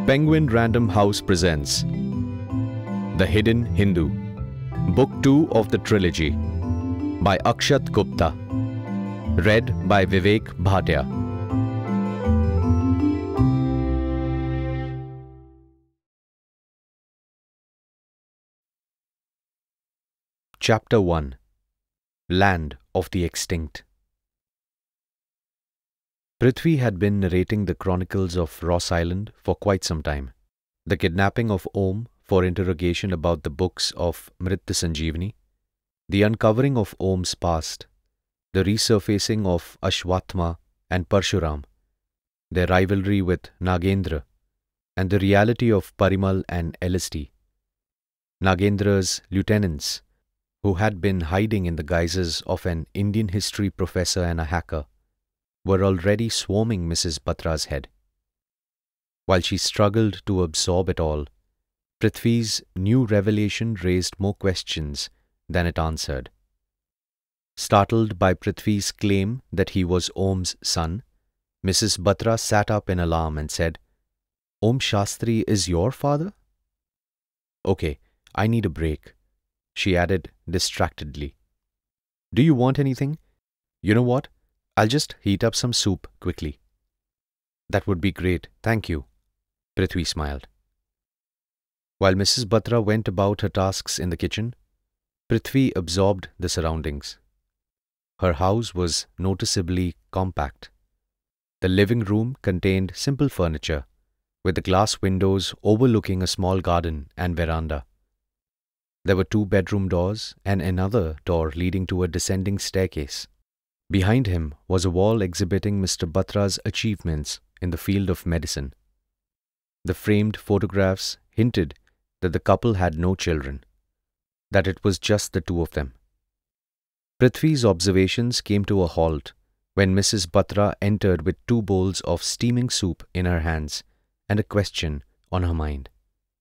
Penguin Random House presents The Hidden Hindu, Book 2 of the trilogy, by Akshat Gupta, read by Vivek, Bhatia. Chapter 1, Land of the Extinct. Prithvi had been narrating the chronicles of Ross Island for quite some time. The kidnapping of Om for interrogation about the books of Mritsanjeevani, the uncovering of Om's past, the resurfacing of Ashwatthama and Parshuram, their rivalry with Nagendra, and the reality of Parimal and LSD. Nagendra's lieutenants, who had been hiding in the guises of an Indian history professor and a hacker, were already swarming Mrs. Batra's head. While she struggled to absorb it all, Prithvi's new revelation raised more questions than it answered. Startled by Prithvi's claim that he was Om's son, Mrs. Batra sat up in alarm and said, "Om Shastri is your father?" "Okay, I need a break," she added distractedly. "Do you want anything? You know what? I'll just heat up some soup quickly." "That would be great, thank you," Prithvi smiled. While Mrs. Batra went about her tasks in the kitchen, Prithvi absorbed the surroundings. Her house was noticeably compact. The living room contained simple furniture, with the glass windows overlooking a small garden and veranda. There were 2 bedroom doors and another door leading to a descending staircase. Behind him was a wall exhibiting Mr. Batra's achievements in the field of medicine. The framed photographs hinted that the couple had no children, that it was just the 2 of them. Prithvi's observations came to a halt when Mrs. Batra entered with 2 bowls of steaming soup in her hands and a question on her mind.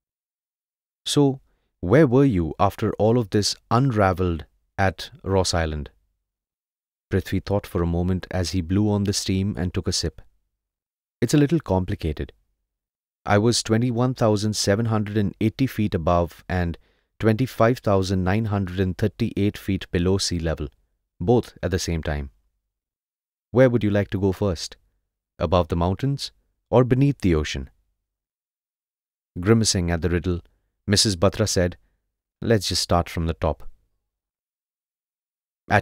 "So, where were you after all of this unraveled at Ross Island?" Prithvi thought for a moment as he blew on the steam and took a sip. "It's a little complicated. I was 21,780 feet above and 25,938 feet below sea level, both at the same time. Where would you like to go first? Above the mountains or beneath the ocean?" Grimacing at the riddle, Mrs. Batra said, "Let's just start from the top." At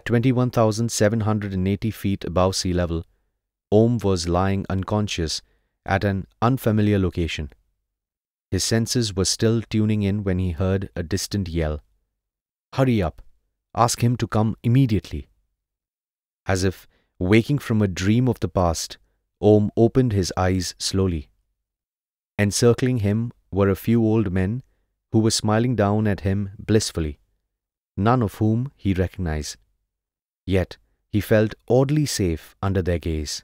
21,780 feet above sea level, Om was lying unconscious at an unfamiliar location. His senses were still tuning in when he heard a distant yell. "Hurry up! Ask him to come immediately!" As if waking from a dream of the past, Om opened his eyes slowly. Encircling him were a few old men who were smiling down at him blissfully, none of whom he recognized. Yet he felt oddly safe under their gaze.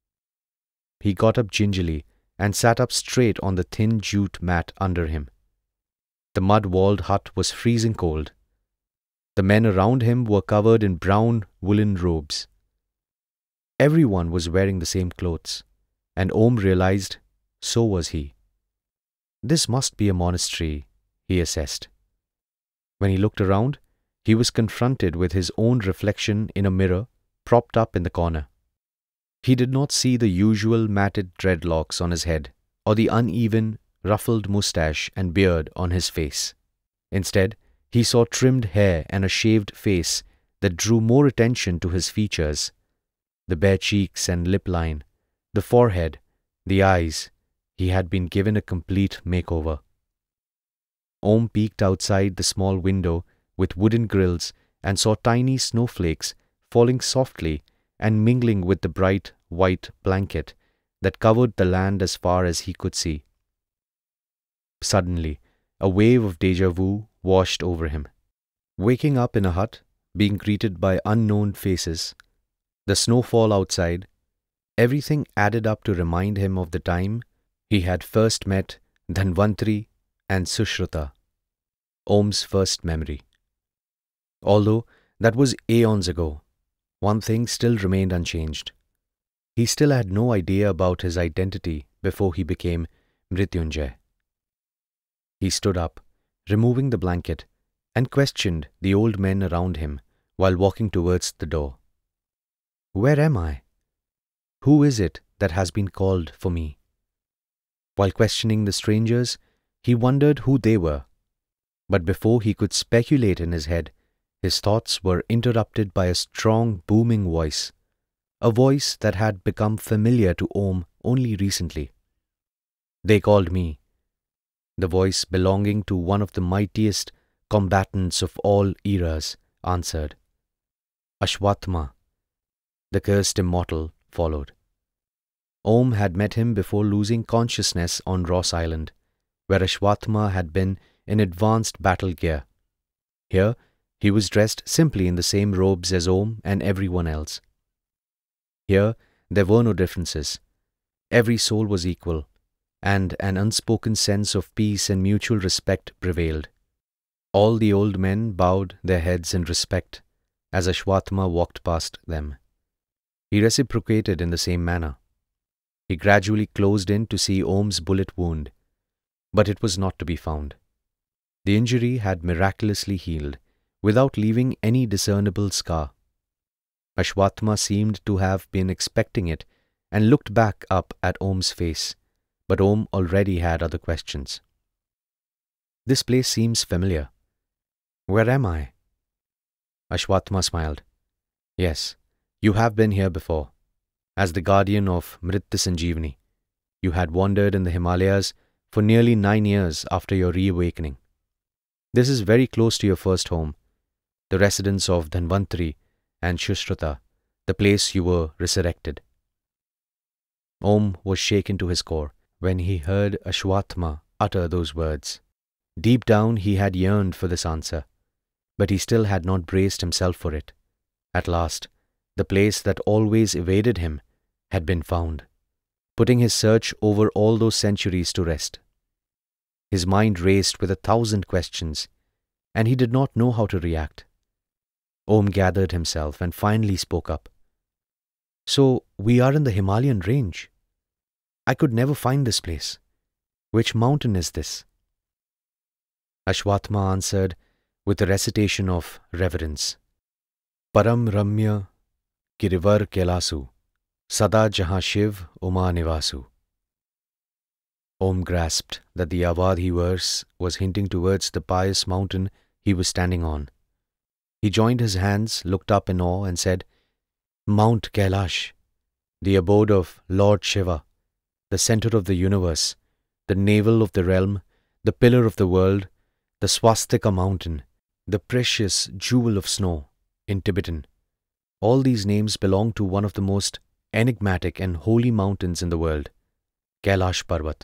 He got up gingerly and sat up straight on the thin jute mat under him. The mud-walled hut was freezing cold. The men around him were covered in brown woolen robes. Everyone was wearing the same clothes, and Om realized so was he. This must be a monastery, he assessed. When he looked around, he was confronted with his own reflection in a mirror propped up in the corner. He did not see the usual matted dreadlocks on his head or the uneven, ruffled moustache and beard on his face. Instead, he saw trimmed hair and a shaved face that drew more attention to his features. The bare cheeks and lip line, the forehead, the eyes. He had been given a complete makeover. Om peeked outside the small window with wooden grills and saw tiny snowflakes falling softly and mingling with the bright white blanket that covered the land as far as he could see. Suddenly, a wave of déjà vu washed over him. Waking up in a hut, being greeted by unknown faces, the snowfall outside, everything added up to remind him of the time he had first met Dhanvantri and Sushruta, Om's first memory. Although that was aeons ago, one thing still remained unchanged. He still had no idea about his identity before he became Mrityunjay. He stood up, removing the blanket, and questioned the old men around him while walking towards the door. Where am I? Who is it that has been called for me? While questioning the strangers, he wondered who they were. But before he could speculate in his head, his thoughts were interrupted by a strong, booming voice, a voice that had become familiar to Om only recently. They called me. The voice belonging to one of the mightiest combatants of all eras answered. Ashwatthama, the cursed immortal, followed. Om had met him before losing consciousness on Ross Island, where Ashwatthama had been in advanced battle gear. Here, he was dressed simply in the same robes as Om and everyone else. Here, there were no differences. Every soul was equal, and an unspoken sense of peace and mutual respect prevailed. All the old men bowed their heads in respect as Ashwatthama walked past them. He reciprocated in the same manner. He gradually closed in to see Om's bullet wound, but it was not to be found. The injury had miraculously healed, without leaving any discernible scar. Ashwatthama seemed to have been expecting it and looked back up at Om's face, but Om already had other questions. This place seems familiar. Where am I? Ashwatthama smiled. Yes, you have been here before. As the guardian of Mritsanjeevani, you had wandered in the Himalayas for nearly 9 years after your reawakening. This is very close to your first home, the residence of Dhanvantari and Shushruta, the place you were resurrected. Om was shaken to his core when he heard Ashwatthama utter those words. Deep down he had yearned for this answer, but he still had not braced himself for it. At last, the place that always evaded him had been found, putting his search over all those centuries to rest. His mind raced with 1,000 questions, and he did not know how to react. Om gathered himself and finally spoke up. So, we are in the Himalayan range. I could never find this place. Which mountain is this? Ashwatthama answered with a recitation of reverence. Param Ramya Girivar Kailasu, Sada Jahan Shiv Uma Nivasu. Om grasped that the Avadhi verse was hinting towards the pious mountain he was standing on. He joined his hands, looked up in awe and said, Mount Kailash, the abode of Lord Shiva, the center of the universe, the navel of the realm, the pillar of the world, the Swastika mountain, the precious jewel of snow in Tibetan. All these names belong to one of the most enigmatic and holy mountains in the world, Kailash Parvat.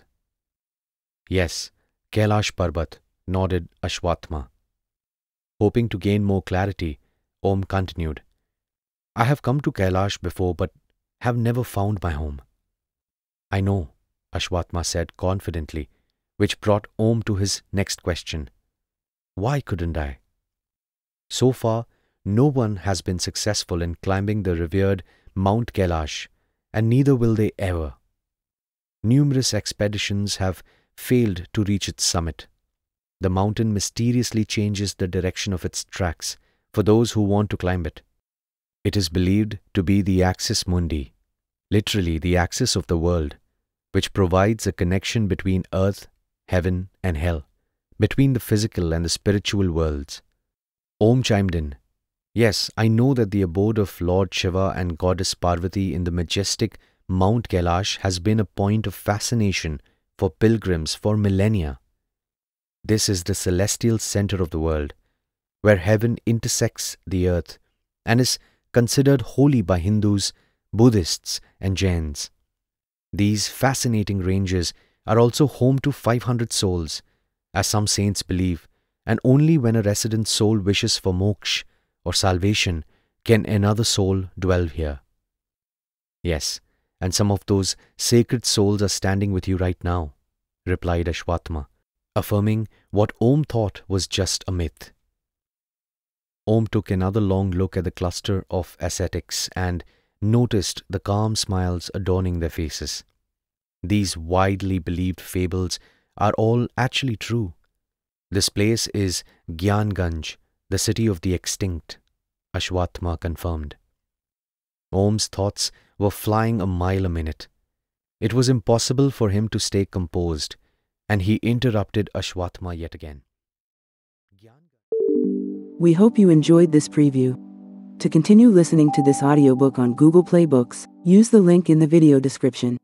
Yes, Kailash Parvat, nodded Ashwatthama. Hoping to gain more clarity, Om continued. I have come to Kailash before but have never found my home. I know, Ashwatthama said confidently, which brought Om to his next question. Why couldn't I? So far, no one has been successful in climbing the revered Mount Kailash, and neither will they ever. Numerous expeditions have failed to reach its summit. The mountain mysteriously changes the direction of its tracks for those who want to climb it. It is believed to be the axis mundi, literally the axis of the world, which provides a connection between earth, heaven and hell, between the physical and the spiritual worlds. Om chimed in. Yes, I know that the abode of Lord Shiva and Goddess Parvati in the majestic Mount Kailash has been a point of fascination for pilgrims for millennia. This is the celestial center of the world, where heaven intersects the earth and is considered holy by Hindus, Buddhists and Jains. These fascinating ranges are also home to 500 souls, as some saints believe, and only when a resident soul wishes for moksha or salvation can another soul dwell here. Yes, and some of those sacred souls are standing with you right now, replied Ashwatthama, affirming what Om thought was just a myth. Om took another long look at the cluster of ascetics and noticed the calm smiles adorning their faces. These widely believed fables are all actually true. This place is Gyanganj, the city of the extinct, Ashwatthama confirmed. Om's thoughts were flying a mile a minute. It was impossible for him to stay composed, and he interrupted Ashwatthama yet again. We hope you enjoyed this preview. To continue listening to this audiobook on Google Play Books, use the link in the video description.